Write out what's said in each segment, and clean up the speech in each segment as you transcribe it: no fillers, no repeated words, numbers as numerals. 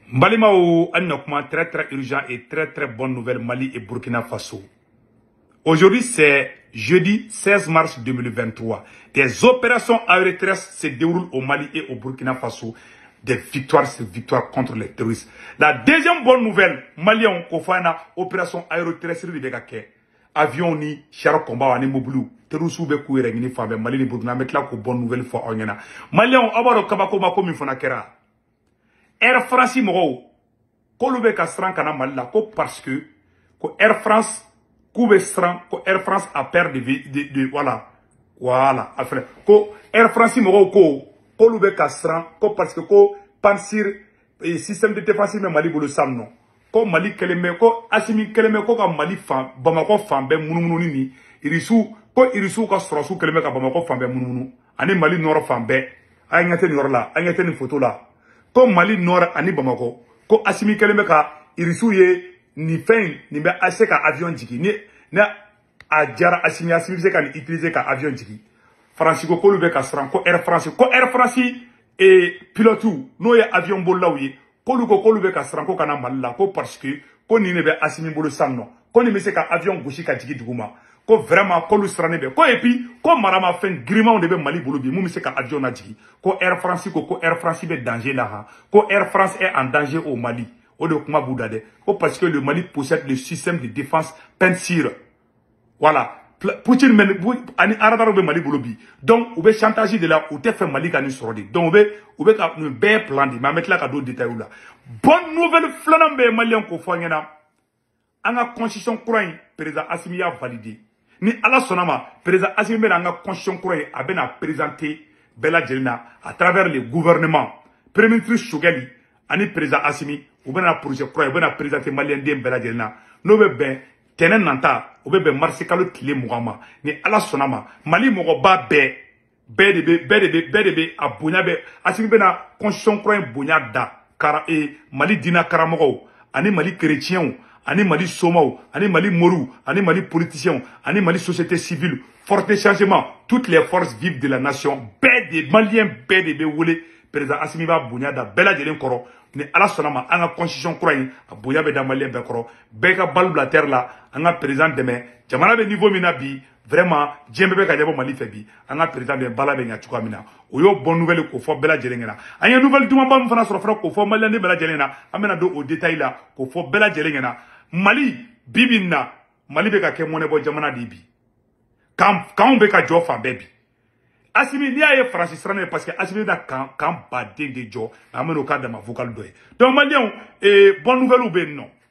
Mbalimao Annokuma, très très urgent et très bonne nouvelle Mali et Burkina Faso. Aujourd'hui c'est jeudi 16 mars 2023. Des opérations aériennes se déroulent au Mali et au Burkina Faso. Des victoires sur victoires contre les terroristes. La deuxième bonne nouvelle, Malien Kofana, opération aéroterrestre de Begake. Avion ni, char combat ni mobile. Terroristes be kouire ni femme Mali ni Burkina mettre la bonne nouvelle fois en yana. Malien abaro kabako mako mi fona kera. Air France moro ko be ka stran kana Mali la ko parce que ko Air France koube stran ko Air France a peur de voilà après ko Air France moro ko be ka stran ko parce que ko pansir et système de défense me Mali bolo samno ko Mali keleme ko asimi keleme ko ka Mali fan Bamako fan be munumunu ni irisu ka sorosu keleme ka Bamako fan be munumunu ani Mali nord fan be ay ngate ni orla ay ngate ni photo la ko Mali nord ani Bamako ko asimi keleme ka irisu ye ni fin ni be ase ka avion jigi ni na ajara asimi se ka ni utiliser ka avion jigi France ko be ka stran ko Air France et pilote no ye avion bolla wi ko be ka stran ko kana Mali ko parce que ko ni ne be asimi bolo sanno ko ni me se ka avion goshi ka jigi duguma ko vraiment ko lu strane be ko et puis ko marama fen griment de be Mali bolo bi mu se ka avion na jigi ko Air France be danger là ha ko Air France est en danger au Mali o de kuma boudade ko parce que le Mali possède le système de défense Pensir voilà Poutine men ani aradaro be Mali bolo bi donc ou be chantage de là ou te fait Mali ka ni sorodi donc ou be ka no be plan di ma mettre là ka do détail là bonne nouvelle flanam be Malien ko fanyana anga constitution courant président Assimi a validé ni ala sonama président Assimi be anga constitution courant a bena présenter Bella Djelina à travers le gouvernement premier ministre Chogueli ani président Assimi ou bena projet courant ou bena présenter Malien dem Bella Djelina no be ben tenen nanta ou be marché kalo tile mugama ni ala sonama Mali mogo ba be a bonya be Assimi bena constitution courant bonya da kara e Mali dina karamogo ani Mali chrétien ani Mali Somao, ani Mali Morou, ani Mali politiciens, ani Mali société civile, forte changement, toutes les forces vives de la nation, des Maliens, des Woulé, président Assimi va Bounya da Bella Djelen Koro, ni ala sonama, anga constitution croyant, a Bounya da Malien Bekoro, Beka Balbla terre là, anga président demain, Jamana de niveau minabi, vraiment, Djembe Kajabo Mali Febi, anga président de Bala Benya Chukamina, Oyo bonne nouvelle ko fo Bella Djelengena. Anya nouvelle Dumamba Mfana Sofra ko fo Malien de Bella Djelena, amena do au détail là, ko fo Bella Djelengena. Mali bibina Mali beka ke monebo jamana dibi quand beka jo fa bebi Assimi ni aye francisrane parce que Assimi da kan ba de jo ameno ka ma vocal doye donc Malien bonne nouvelle ou ben non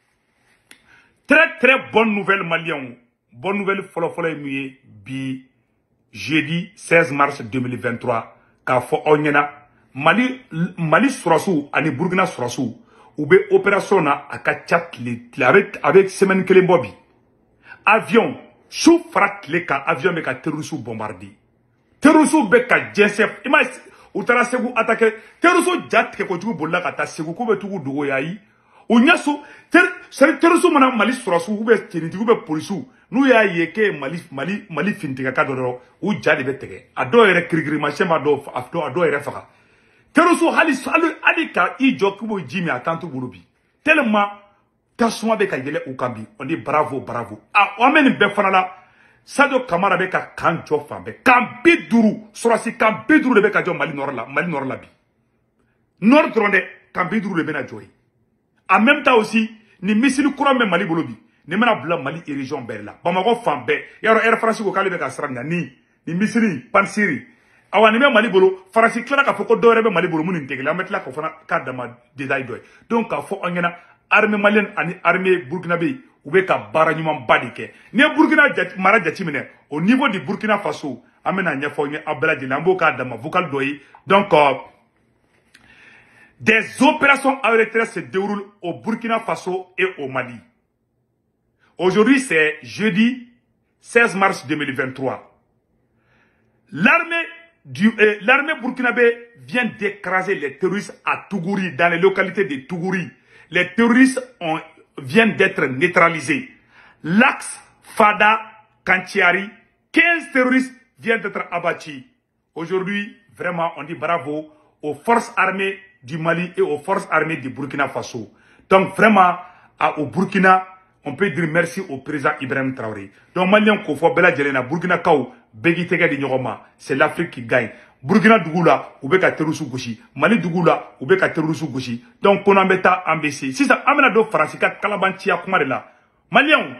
très bonne nouvelle Malien bonne nouvelle folo muye bi jeudi 16 mars 2023 ka fo onyena Mali surasu ani Burkina surasu ou be opération na akachat avec semaine kelen bobi avion sous frat le ka avion be ka terroristes bombarder terroristes be ka JSF ima utara segu attaquer terroristes jat ko jugu bolla ka ta segu ko be tugu dogo yayi o nyaso terroristes mana Mali surasu ou be tiniti ou be police nu ya yeke Mali fintiga ka do u jade be tege ado ere kirigiri ma chema do ado ere faka Teroso halika ijo kubo jimi atantu burubi. Tellement tasuma be ka yele ukambi. On dit bravo. Ah, omen be fanala. Sadio Kamara be ka kanjo fambe. Kambiduru. Sorasi kambiduru le be ka jo Mali nord la bi. Nord dronde kambiduru le be na joyi. En même temps aussi, ni missile courant me Mali bolobi. Ni mena bla Mali et région Berla. Bamako fambe. Yaro Air France ko kale be ka sranga ni missile pansiri. Awani me Mali bolo farasi klara ka foko dore be Mali bolo munin tegela metla ko fana ka dama détail doy donc ka fo ongena armée malienne ani armée burkinabé ou be ka bara nyuma badike ne Burkina mara jati mine au niveau du Burkina Faso amena nya fo nge abela de lambo ka dama vocal doy donc des opérations aériennes se déroulent au Burkina Faso et au Mali. Aujourd'hui c'est jeudi 16 mars 2023. L'armée burkinabé vient d'écraser les terroristes à Tougouri, dans les localités de Tougouri. Les terroristes viennent d'être neutralisés. L'axe Fada, Kantiari, 15 terroristes viennent d'être abattus. Aujourd'hui, vraiment, on dit bravo aux forces armées du Mali et aux forces armées du Burkina Faso. Donc vraiment, au Burkina, on peut dire merci au président Ibrahim Traoré. Donc Malien Kofo Bela Djelena, Burkina Kao, Begitega de Nyogoma, c'est l'Afrique qui gagne. Burkina Dougoula, Oubeka Terusu Gouchi. Mali Dougoula, Oubeka Terusu Gouchi. Donc on a bêta ambessé. Si ça amène do Francica Kalabantia Kumarela. Malien,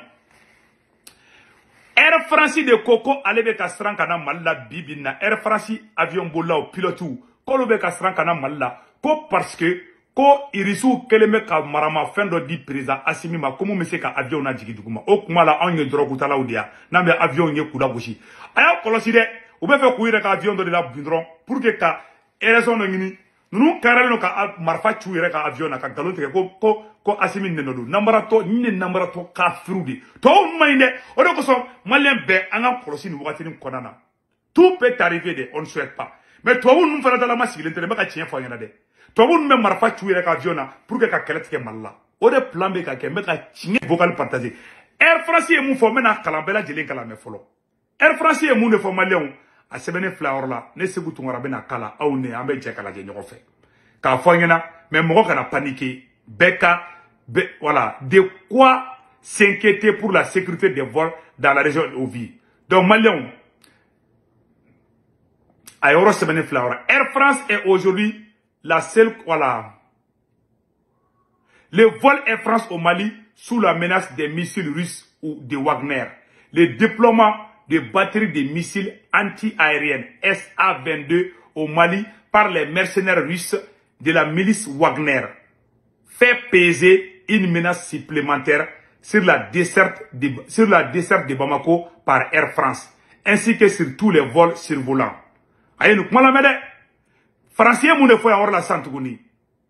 Air France de Coco, allez Castran Kana Malla Bibina, Air France avion bola au pilotou, Kolobe Castran Kana Malla, ko parce que, ko irisu keleme ka marama fendo di président Assimi ma komu mese ka avion na jigi duguma. O kuma la anye drogu tala udia, na me avion nye kula goshi. Aya kolosi de, ube fe kuire ka avion de la bindron, pour que ka raison no ngini, nous carré no ka marfa chuire ka avion na ka galon te ko Assimi nenodo. Nambarato, nye nambarato ka frudi. To mainde, o de koso, malien be, anga kolosi ni wakati ni konana. Tout peut arriver de, on ne souhaite pas. Mais toi, nous faisons la masse, il est tellement qu'à chien foyer de. Toi, vous ne m'avez pas tué avec avion pour que la calette soit mal là. Au de plan B, qu'à mettre à chien vocal partagé. Air France est mon formé à Calambella, j'ai l'incalamé follow. Air France est mon formé Léon, à Sebene Flower là, ne se bouton rabena Kala, à une ambe Jacala Généro fait. Car foyena, mais mon a paniqué, Beka, voilà, de quoi s'inquiéter pour la sécurité des vols dans la région où vit. Donc, Malion, à Euro Sebene Flower, Air France est aujourd'hui la seule, voilà. Le vol Air France au Mali sous la menace des missiles russes ou de Wagner. Le déploiement de batteries de missiles anti-aériennes SA-22 au Mali par les mercenaires russes de la milice Wagner fait peser une menace supplémentaire sur la desserte de Bamako par Air France, ainsi que sur tous les vols survolants. Aïe, nous, comment la mède? Français, mon fois avoir la santouni.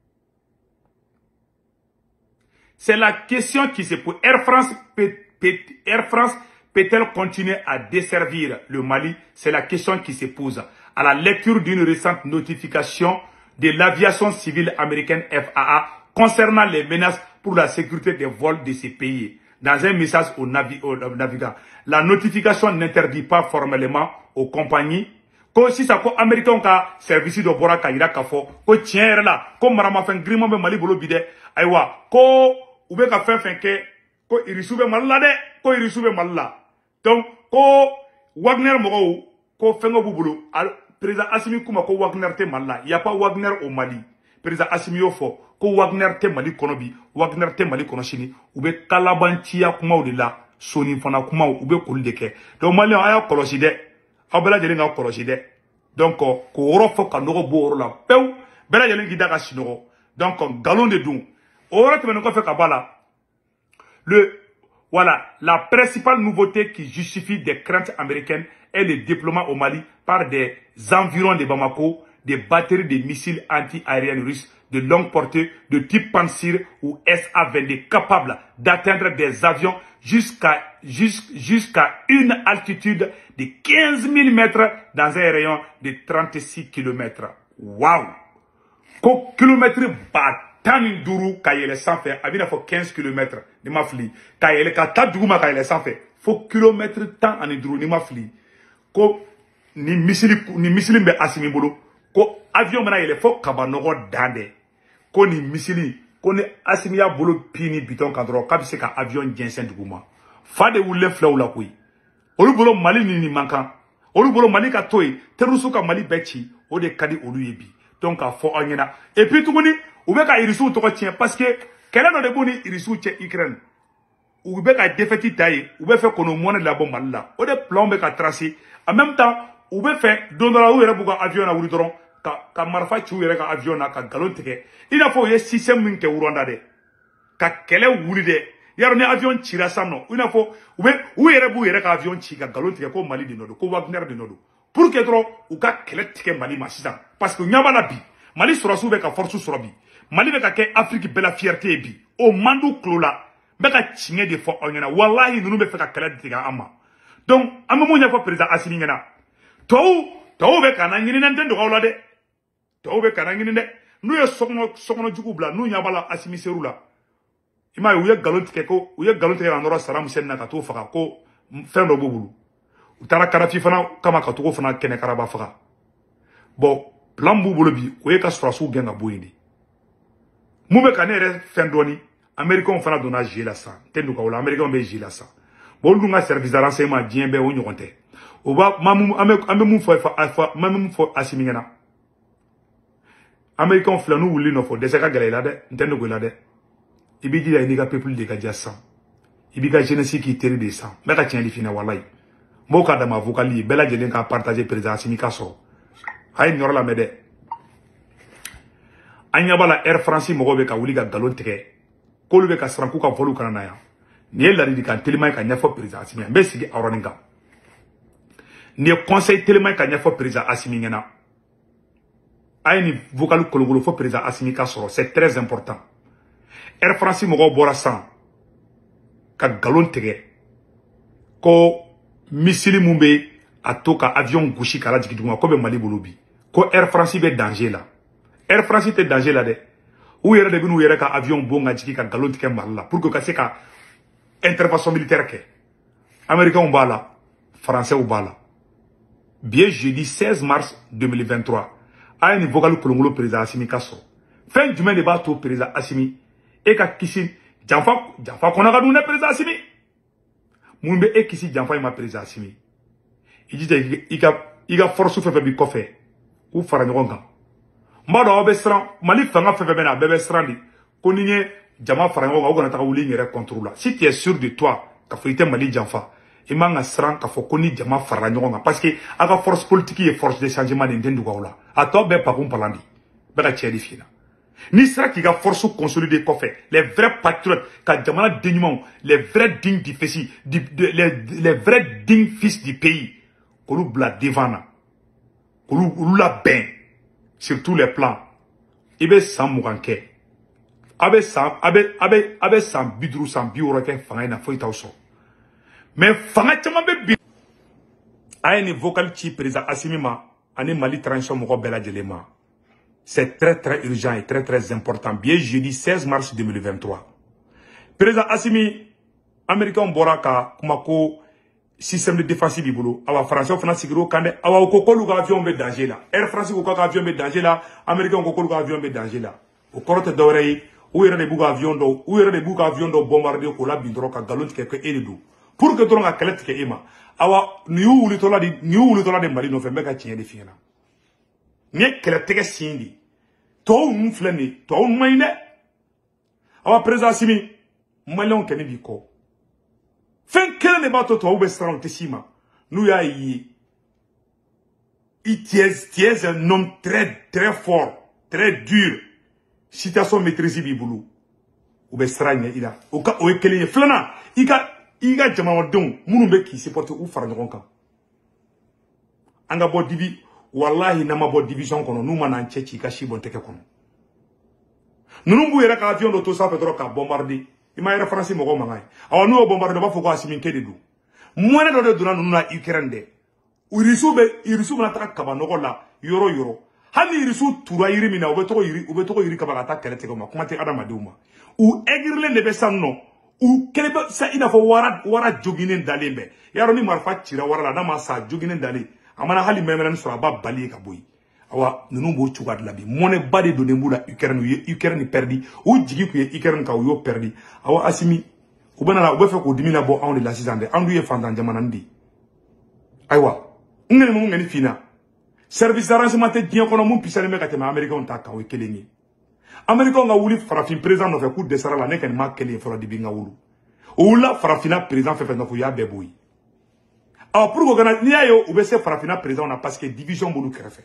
C'est la question qui se pose. Air France peut-elle continuer à desservir le Mali? C'est la question qui se pose. À la lecture d'une récente notification de l'aviation civile américaine FAA concernant les menaces pour la sécurité des vols de ces pays. Dans un message au navigant, la notification n'interdit pas formellement aux compagnies ko si ça ko américain ka service de bora ka ira ka fo ko tiens là ko marama fen grimo be mali bolo bide aywa ko ube ka fen ke ko irisube malla de ko irisube malla donc ko Wagner mo ko fengo bubulu président Assimi kuma ko Wagner te malla y a pas Wagner au Mali président Assimi yo fo ko Wagner te Mali konobi Wagner te Mali konoshini ube kalabantia kuma o de la soni fana kuma ube ko ndeke donc Mali aya kolosi de Abela jeli nga kolosi de. Donc, ko oro fo ka nogo bo oro la pew. Bela jeli ngi daga sinogo. Donc, galon de dun. Oro te menoko fe kabala. Voilà, la principale nouveauté qui justifie des craintes américaines est le déploiement au Mali par des environs de Bamako, des batteries de missiles anti-aériennes russes de longue portée de type Pansir ou SA-22 capables d'atteindre des avions jusqu'à une altitude de 15 000 mètres dans un rayon de 36 km. Waouh! Ko kilomètre batani duru kayele sans faire, abina faut 15 km ni mafli. Kayele kata duguma kayele sans faire. Faut kilomètre temps ani duru ni mafli. Ko ni misili be Assimi bolo. Ko avion mena yele faut kabanogo dande. Ko ni misili ko ni Assimi ya bolo pini biton kadro kabise ka avion jensen duguma. Fade wule fla wula koyi. Olu bolo Mali ni mankan. Olu bolo Mali ka toy terusu ka Mali bechi o de kadi olu yebi. Donc a fo anyena. Et puis tuguni ube ka irisu to ko tien parce que kele no de boni irisu che Ukraine. Ube ka defeti taye, ube fe kono mona la bomba la. O de plan be ka tracé. En même temps, ube fe dondora u yere buka avion na wuri doron ka marfa chu yere ka avion na ka galon teke. Ina fo ye système min ke wuronda de. Ka kele wuri de. Yaro ni avion tira samno. Ina fo u yere bu yere ka avion chi ka galon teke ko Mali de nodo, ko Wagner de nodo. Pour que trop ou ka kele teke Mali ma sisan. Parce que nyama bi Mali surasu be ka force surabi. Mali be ka ke Afrique bela fierté bi. O mandu klola be ka chinge de fo onyana. Wallahi nunu be fe ka kele teke ama. Donc amamu nya fo président Assimi ngena. To be kana ngini nan den do wala de. To be kana ngini de. Nu ye sokono jugu bla nu nya bala Assimi serula. Ima uye galon teke ko uye galon teke andora salam sen na ka to faka ko fendo bubulu. Utara karafi fana kama ka to fana kene karaba faka. Bon plan b'u bolo bi o ye ka sɔrɔsiw gɛn ka bɔ yen de mun bɛ ka ne yɛrɛ fɛn dɔɔni américains fana donna jeu la sa tɛ nugu o la américains bɛ jeu la sa bon olu dun ka service de renseignement diɲɛ bɛɛ o ɲɔgɔn tɛ o b'a an bɛ mun fɔ Asimi ɲɛna américains filɛ n'u wuli nɔfɛ dɛsɛ ka gɛlɛ i la dɛ n tɛ nugu i la dɛ i b'i jija i n'i ka peuple de ka diya san i b'i ka jeunesse k'i teri de san n bɛ ka tiɲɛ di f'i ɲɛna walayi n b'o ka dama vocal ye bɛɛ lajɛlen ka partager président Asimi ka sɔrɔ a ye nin yɔrɔ lamɛn dɛ an ɲɛ b'a la Air France mɔgɔw bɛ ka wuli ka nkalon tigɛ k'olu bɛ ka siran k'u ka vol kana na yan nin ye ladilikan telima ye ka ɲɛfɔ président Asimi n bɛ sigi a yɔrɔnin kan nin ye conseil telima ye ka ɲɛfɔ président Asimi ɲɛna a ye nin vocal kolokolo fɔ président Asimi ka sɔrɔ c'est très important Air France mɔgɔw bɔra san ka nkalon tigɛ ko missile mun bɛ a to ka avion gosi k'a lajigin duguma ko bɛ Mali bolo bi ko Air France bɛ danger la Air France tɛ danger la dɛ u yɛrɛ de bɛ n'u yɛrɛ ka avion bon ka jigin ka nkalon tigɛ Mali la pour que ka se ka intervention militaire kɛ américains b'a la français b'a la bi ye jeudi 16 mars 2023 a ye nin vocal kolonkolon président Asimi ka sɔrɔ fɛn jumɛn de b'a to président Asimi e ka kisi janfa kɔnɔ ka dun dɛ président Asimi mun bɛ e kisi janfa in ma président Asimi i jija i ka force fɛn fɛn b'i kɔfɛ k'u fara ɲɔgɔn kan n b'a dɔn aw bɛ siran Mali fanga fɛn fɛn bɛ na a bɛɛ bɛ siran de ko ni ye jama fara ɲɔgɔn kan aw kana taga wuli n yɛrɛ contre la si tu es sûr de toi k'a fɔ i tɛ Mali janfa i man ka siran k'a fɔ ko ni jama farala ɲɔgɔn kan parce que a ka force politique ye force de changement de n tɛ dogo aw la a tɔ bɛɛ pakun palan de bɛɛ ka tiɲɛ de f'i ɲɛna n'i sera k'i ka force consolider kɔfɛ les vrais patriotes ka jamana den ɲumanw les vrais dignes du pays les vrais dignes fils du pays k'olu bila devant na k'olu labɛn sur tous les plans i bɛ san 20 kɛ a bɛ san 50 san 60 kɛ fanga in na foyi t'aw sɔrɔ mais fanga caman bɛ bi a ye nin vocal ci président Asimi ma ani Mali transition mɔgɔ bɛɛ lajɛlen ma c'est très très urgent et très très important bien jeudi 16 mars 2023 président Asimi américains bɔra ka kuma ko système de défense b'i bolo awa français fana sigiro kan dɛ awa ko k'olu ka avion bɛ danger la Air France ko ka avion bɛ danger la américains ko k'olu ka avion bɛ danger la o kɔrɔ tɛ dɔwɛrɛ ye u yɛrɛ de b'u ka avion dɔ bombarder k'o la bin dɔrɔn ka nkalon tigɛ ko e de don pour que dɔrɔn ka kɛlɛ tigɛ e ma awa nin y'u wulitɔla de Mali nɔfɛ n bɛ ka tiɲɛ de f'i ɲɛna nin ye kɛlɛ tigɛ sin de tɔw ninnu filɛ nin ye tɔw man ɲi dɛ awa président Asimi maliyɛnw kɛnɛ b'i kɔ fɛn kelen de b'a to tubabu bɛ siran u tɛ s'i ma n'u y'a ye tu es un homme très très fort très dur situation maîtrise b'i bolo u bɛ siran ɲɛ i la o ye kelen ye filanan i ka jamanadenw minnu bɛ k'i supporter u fara ɲɔgɔn kan an ka bɔ wallahi n'an ma bɔ division kɔnɔ n'u ma n'an cɛ ci i ka si bɔn tɛgɛ kɔnɔ ninnu b'u yɛrɛ ka avion dɔ to sanfɛ dɔrɔn k'a bombarder i ma Air France mɔgɔw mankan ye awa n'u y'o bombarder u b'a fɔ ko Asimi ke de don moyen dɔ de donna ninnu na Ukraine dɛ Irisiw bɛna taga kaba nɔgɔ la yɔrɔ yɔrɔ hali ni Irisiw tura yiri min na u bɛ tɔgɔ yiri kaba ka taa kɛlɛ tigɛ o ma kuma tɛ adamadenw ma u aigrilen de bɛ san nɔ u kɛlen bɛ sa i n'a fɔ wara joginen dalen bɛ yarɔ ni marifa cira wara la n'a ma sa joginen dalen a mana hali mɛmɛrɛni sɔrɔ a b'a bali ka bɔ yen awa ninnu b'o cogoya de la bi mɔnɛ ba de donnen b'u la Ukraine u ye Ukraine perdi u jigi tun ye Ukraine kan u y'o perdi awa Asimi u bɛ fɛ k'o dimi labɔ anw de la sisan dɛ anw dun ye fantan jamananin de ayiwa n ŋɛni mun ŋɛni fina service d'arrangement tɛ diɲɛ kɔnɔ mun pisalen bɛ ka tɛmɛ américains ta kan o ye kelen ye américains ka wuli farafin président nɔfɛ k'u dɛsɛra la ne kɔni ma kelen ye fɔlɔ dibi n ka wulu o wulila farafinna président fɛn fɛn nɔfɛ u y'a bɛɛ bɔ yen awa pour que n'i y'a ye u bɛ se farafinna président na parce que division b'olu kɛrɛfɛ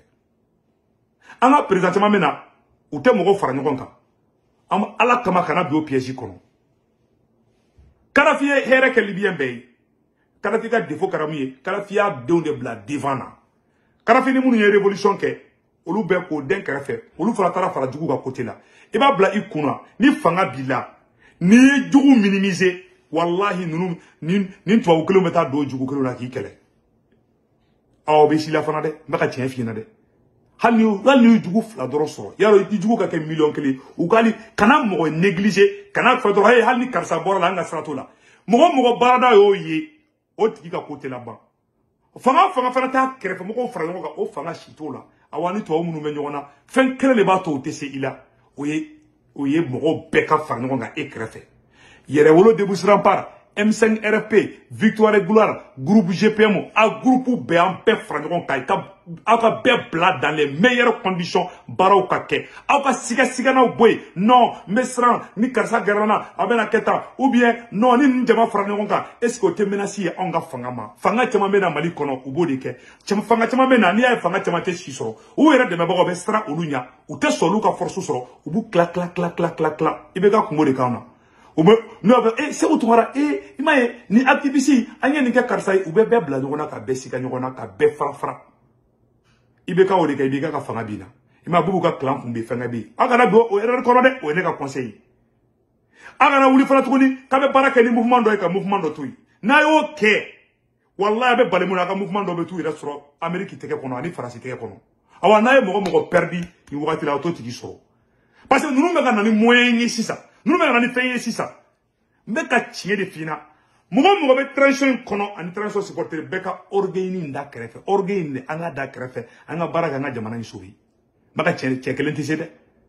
an ka président caman bɛ na u tɛ mɔgɔw fara ɲɔgɔn kan ala kama kana don o piège kɔnɔ Kadhafi ye hɛrɛ kɛ libyen bɛɛ ye Kadhafi ka défaut kɛra mun ye Kadhafi y'a denw de bila devant na Kadhafi ni minnu ye révolution kɛ olu bɛɛ k'o den kɛrɛfɛ olu fana taara fara jugu ka côté la i b'a bila i kunna ni fanga b'i la n'i ye jugu minimiser wallahi ninnu ni tubabu kelenw bɛ taa don jugu kelenw na k'i kɛlɛ aw bɛ si la fana dɛ n bɛ ka tiɲɛ f'i ɲɛna dɛ hali ni jugu fila dɔrɔn sɔrɔ yarɔ i jugu ka kɛ miliyɔn kelen u kana mɔgɔ négliger kana fɛ dɔrɔn hali ni karisa bɔra la an ka sira t'o la mɔgɔ baarada y'o ye o tigi ka côté la ban fanga fana t'a kɛrɛfɛ mɔgɔw fara ɲɔgɔn kan o fanga si t'o la awani to munu me nyona fen kele le ba to tese ila oye mogo beka fa nyonga ekrefe yere wolo de busran par M5 RP Victoire et Gloire groupe GPM a groupe be en paix frangon kay ka aka be bla dans les meilleures conditions baraw kake aka siga na boy non mesran ni karsa garana abena keta ou bien non ni njama frangon ka est-ce que te menacé on ga fanga chama mena mali kono ubodi ke chama fanga chama mena ni ay fanga chama te sisoro ou era de mabako be stra ulunya ou te solu ka force soro ubu clac ibega kumode kana c'est où tu ni activiste anya ni ka karsa ube be bla ngona ka be sika ngona ka be fra ibeka o de ka ibeka ka fanga bina ima bubu ka clan kumbe fanga bi aga na do o erreur kono de o ne ka conseil aga na wuli fana tukuni ka be baraka ni mouvement do ka mouvement do tuy na yo ke wallahi be bale muna ka mouvement do be tuy restro Amerique teke kono ani France teke kono awa na ye mogo perdi ni wakati la auto tiki so parce que nous me ga na ni moyen ni sisa nous me ga na ni feye sisa me ka tiye de fina mogo be transition kono ani transition supporter beka orgueil nda krefe orgueil anga da krefe anga baraka nga jamana ni sobi maka chekelen tisede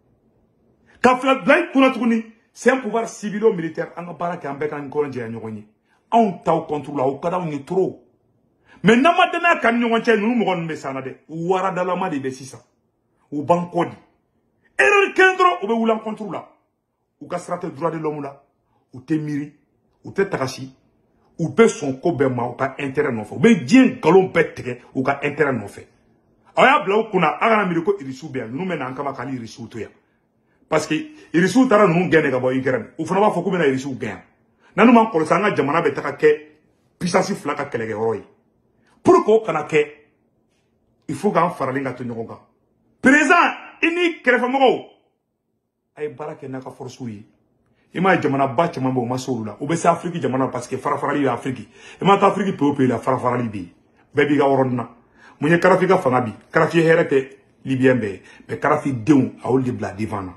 ka fla blay kuna tukuni c'est un pouvoir civilo militaire anga baraka ambeka ngoro nje nyogoni on taw contrôle au kada on est trop mais namadana kan nyogonche nous mogo me sana de wara dalama de besisa ou bankodi erreur kendro ou be wulan contrôle ou ka strate droit de l'homme là ou te miri ou te takashi ou be son ko be ma ou ka intérêt non fait ou be dien galon beteke ou ka intérêt non fait aya bla kuna agana miri ko irisu be nous mena ankama kali irisu to ya parce que irisu tara nous gene ga boy gere ou fana ba foko mena irisu gen nanu man ko sanga jamana be taka ke puissance flaka kelege roy pour ko kana ke il faut ga faralinga to nyoga présent ini krefa mo ay barake naka force wi ima jamana ba chama bo masoula o be sa Afrique jamana parce que farafarali Afrique ima ta Afrique peuple la farafarali bi bebi ga woronna munye karafi ga fanga bi karafi herete libyen be be karafi deun awol de bla divana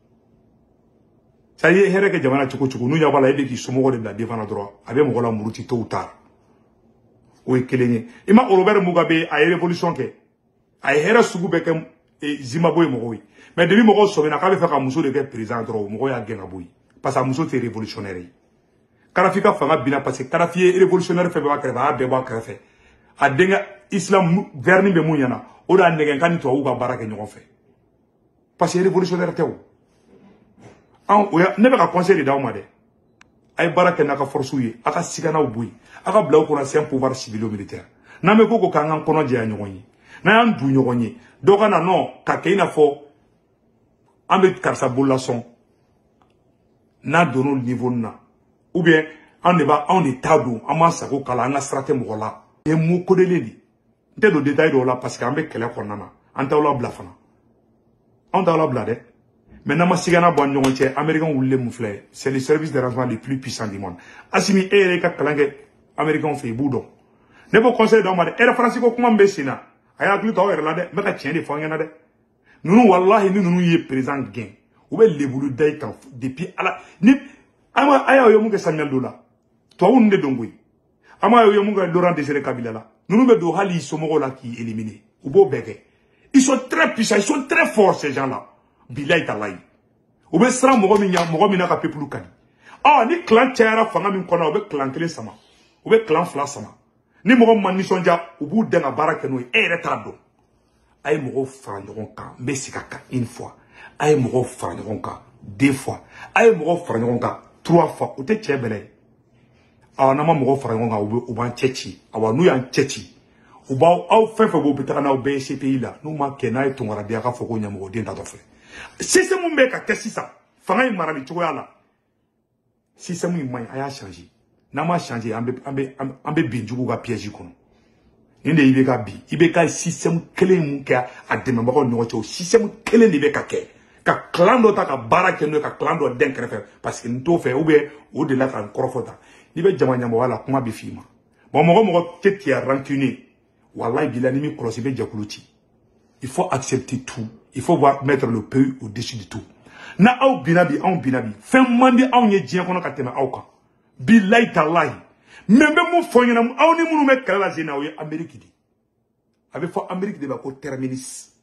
ça y est hereke jamana chuko nu ya bala ebe ki somo de bla divana droit abe mo gola muruti to utar o ekelenye ima Robert Mugabe a révolution ke ay hera sugu be ke Zimbabwe mo wi mais depuis mo so na ka be fa ka muso de ke président droit mo ya genga boy parce que muso te révolutionnaire karafika fanga bina parce que karafi révolutionnaire fe ba kreba be ba krefe adenga islam verni be munyana o da negen kan to u ga baraka nyon fe parce que révolutionnaire tew an o ya ne be ka conseil da o ma de ay baraka na ka force yi aka sigana o boy aka bla ko na c'est un pouvoir civil militaire na me ko kan an kono je anyon yi na an du nyon yi do kana no ka ke ina fo ambe karsa bolasson na dono niveau na ou bien on est tabou on ma sako kala nga strate mo la e mu ko de ledi nte do détail do la parce que ambe kele ko nana anta la bla fana on ta la bla de mais na ma sigana bo nyon che américain wulle mu flé c'est le service de renseignement le plus puissant du monde asimi ere ka kalange américain fait boudon ne bo conseil do ma de era france ko kuma mbesina aya glu to era la de me ka tien de fanya na de nous wallahi ni nous y présent gain ou be lebulu day kan depuis ala ni ama aya yo munga Samuel Dola to wonde dongoy ama yo munga Laurent Désiré Kabila la nous be do hali somo la qui éliminé ou bo beke ils sont très puissants ils sont très forts ces gens là bilay talay ou be sra mo mi na ka pepulu kan ah ni clan tiara fanga mi kona ou be clan kele sama ou be clan fla sama ni mo man ni sonja ou bu de na baraka no e retado ay mo fa ngon kan be sikaka une fois ay mo fa ngon kan deux fois ay mo fa ngon kan trois fois ou te chebele a na mo fa ngon kan ou ban chechi awa nu yan chechi ou ba aw fefe bo bitaka na be CPI la nu ma kenay to ngara dia ka foko nyamo de nda to fe système mo ka kesisa fanga yi marali choko yala système yi man aya changer na ma changer ambe binjugu ga piège kono inde ibeka bi ibeka système clé mu ka ademe mako no cho système clé libeka ke ka clan do ta ka baraka no ka clan do den krefe parce que nto fe ou be au delà kan korofota libe jamanya mo wala kuma bi fima bon mo ketia rancune wallahi bilani mi cross be jakuluti il faut accepter tout il faut voir mettre le pays au-dessus de tout na au binabi fin mandi au nye dien kono ka tema au kan billahi tallahi même mon foyer na au ni munu me kala zena o Amérique di avec fo Amérique de ba ko terminus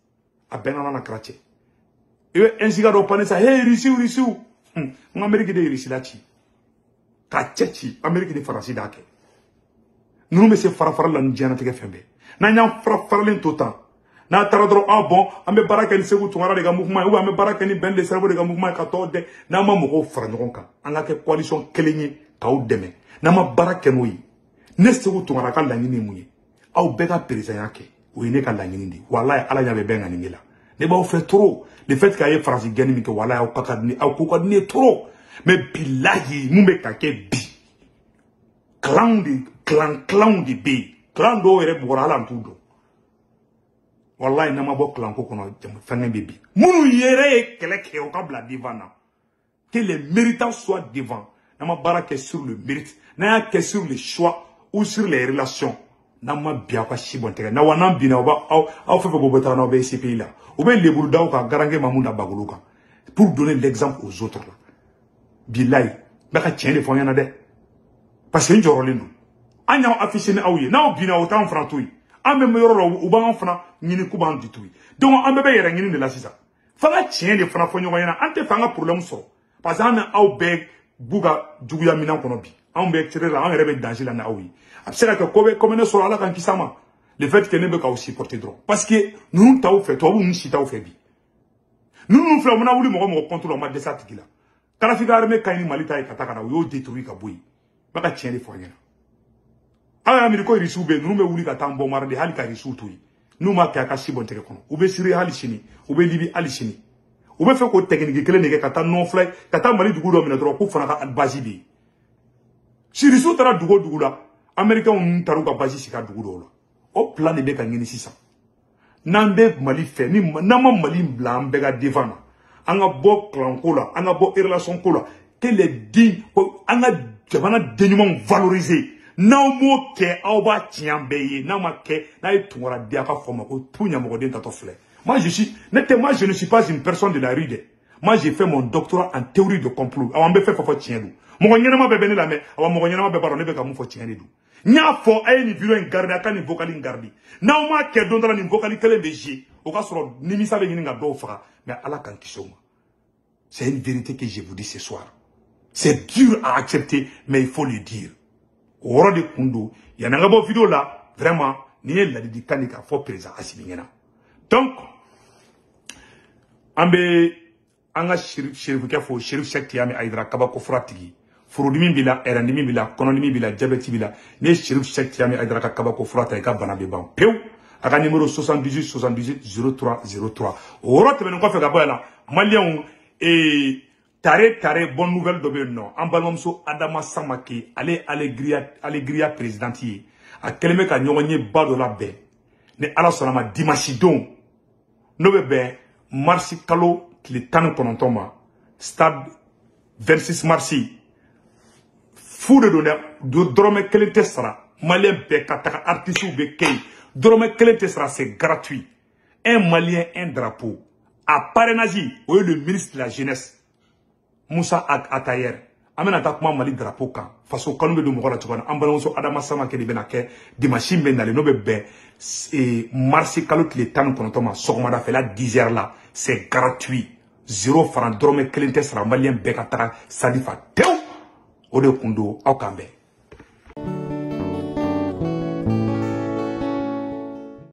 a bɛn nana na kɛra cɛ i bɛ insiga dɔ panne sa hey Russie n Amérique de Russie la ci ka cɛ ci Amérique de Faransi d'a kɛ ninnu bɛ se fara la ni diɲɛnatigɛ fɛn bɛɛ n'an y'an faralen to tan n'a taara dɔrɔn bon an bɛ baara kɛ ni Segu Tunkara de ka mouvement ye ou bien an bɛ baara kɛ ni Ben de Cerveau de ka mouvement ye ka tɔw dɛ n'an ma mɔgɔw fara ɲɔgɔn kan an ka kɛ coalition kelen ye k'aw dɛmɛ n'an ma baara kɛ n'o ye ne Segu Tunkara ka laɲini ye mun ye aw bɛɛ ka président kɛ o ye ne ka laɲini de wallahi ala ɲa bɛ bɛn ŋa nin la ne b'aw fɛ trop le fait qu'a ye Faransi gɛnni min kɛ wallahi aw ka di aw ko ka di ne trop mais billahi mun bɛ ka kɛ bi clan de bɛ yen clan dɔw yɛrɛ bɔra ala an t'u dɔn wallahi n'a ma bɔ clan ko kɔnɔ fɛngɛ bɛ bi minnu yɛrɛ ye kɛlɛ kɛ o ka bila devant na que les méritants soient devant n'a ma baara kɛ sur le mérite n'a y'a kɛ sur le choix ou sur les relations n'a ma bi aw ka si bɔn tɛgɛ na wa n'an binna aw fɛn fɛn bɔ taa n'aw bɛ CPI la u bɛ leburu d'aw kan garange Mamu da bagolo kan pour donner l'exemple aux autres là billahi bɛ ka tiɲɛ de fɔ ɲɛna dɛ parce que n jɔrɔlen don an y'aw affiché ni aw ye n'aw binna o t'anw fana to yen an bɛ yɔrɔ la u b'an fana ɲini k'u b'an détruire donc an bɛɛ bɛ yɛrɛ ɲini de la sisan f'an ka tiɲɛ de fana fɔ ɲɔgɔn ɲɛna an tɛ fɛ an ka problème sɔrɔ parce que an ni aw bɛɛ b'u ka juguya minɛn kɔnɔ bi anw bɛ tiré la an yɛrɛ bɛ danger la ni aw ye a bɛ se ka kɛ ko bɛ ne sɔrɔ ala k'an kisi a ma le fait que ne bɛ k'aw supporter dɔrɔn parce que ninnu t'aw fɛ tubabu ninnu si t'aw fɛ bi ninnu filɛ u mana wuli mɔgɔ contre la u ma dɛsɛ a tigi la Kadhafi ka armée ka ɲi ni Mali ta ye ka taa ka na u y'o détruire ka bɔ yen bɛ ka tiɲɛ de fɔ an ɲɛna aw y'a miiri ko Russie bɛ ninnu bɛ wuli ka taa an bɔ Maradi hali ka Russie to yen n'u ma kɛ a ka si bɔn tɛgɛ kɔnɔ u bɛ Syrie hali sini u bɛ Libye hali sini u bɛ fɛ k'o technique kelen de kɛ ka taa non-fly ka taa Mali dugu dɔ minɛ dɔrɔn k'u fana ka base bɛ yen si Russie taara dugu o dugu la américains ninnu taar'u ka base sigi a dugu dɔw la o plan de bɛ ka ɲini sisan n'an bɛ Mali fɛ n'an ma Mali bila an bɛɛ ka devant na an ka bɔ clan ko la an ka bɔ relation ko la que les dignes an ka jamana denɲumanw valoriser n'aw m'o kɛ aw b'a tiɲɛ an bɛɛ ye n'a ma kɛ n'a ye Tunkara di a ka fɔ ma ko tu ɲɛmɔgɔden tatɔ filɛ moi je ne suis pas une personne de la rue dɛ moi j'ai fait mon doctorat en théorie de complot aw an bɛ fɛn fɛn fɔ tiɲɛ don mɔgɔ ɲɛnama bɛɛ bɛ ne lamɛn aw mɔgɔ ɲɛnama bɛɛ b'a dɔn ne bɛ ka mun fɔ tiɲɛ de don n y'a fɔ a ye nin vidéo in garder a ka nin vocal in garder n'aw m'a kɛ don dɔ la nin vocal kelen bɛ jouer o ka sɔrɔ nimisa bɛ ɲini ka dɔw faga mais ala k'an kisi o ma c'est une vérité que je vous dis ce soir c'est dur à accepter mais il faut le dire o yɔrɔ de kun don yanni an ka bɔ vidéo la vraiment nin ye ladilikan de k'a fɔ président Assimi ɲɛna donc an bɛ an ka serifukɛ fo Cherif Cheikh Tiyami Ayidara kabako fura tigi forodimi b'i la ɛrɛndimi b'i la kɔnɔdimi b'i la diabète b'i la ne ye Cherif Cheikh Tiyami Ayidara ka kabako fura ta i ka bana bɛ ban pewu a ka numéro 78 78 03 03 o yɔrɔ tɛmɛnen kɔfɛ ka bɔ yan la maliyɛnw tare bonne nouvelle dɔ bɛ yen nɔ an balimamuso Adama Samake ale Alegria présidente ye a kɛlen bɛ ka ɲɔgɔn ye ba dɔ labɛn ni ala sɔnna ma dimanche don n'o bɛ bɛn marsi kalo tile 19 ma stade 26 marsi fu de don dɛ dɔrɔmɛ kelen tɛ sara malien bɛɛ ka taga artistes bɛ kɛ yen dɔrɔmɛ kelen tɛ sara c'est gratuit un malien un drapeau a parrainage o ye le ministre de la jeunesse Moussa Atayer an bɛna taa kuma Mali drapeau kan faso kanu bɛ don mɔgɔ la cogo min na an balimamuso Adama Samake de bɛna kɛ dimanche bɛ nalen n'o bɛ bɛn marsi kalo tile 19 ma sɔgɔmada fɛ la 10 heures la c'est gratuit 0 francs dɔrɔmɛ kelen tɛ sara malien bɛɛ ka taga sadi fa tewu o de kun don aw kan bɛn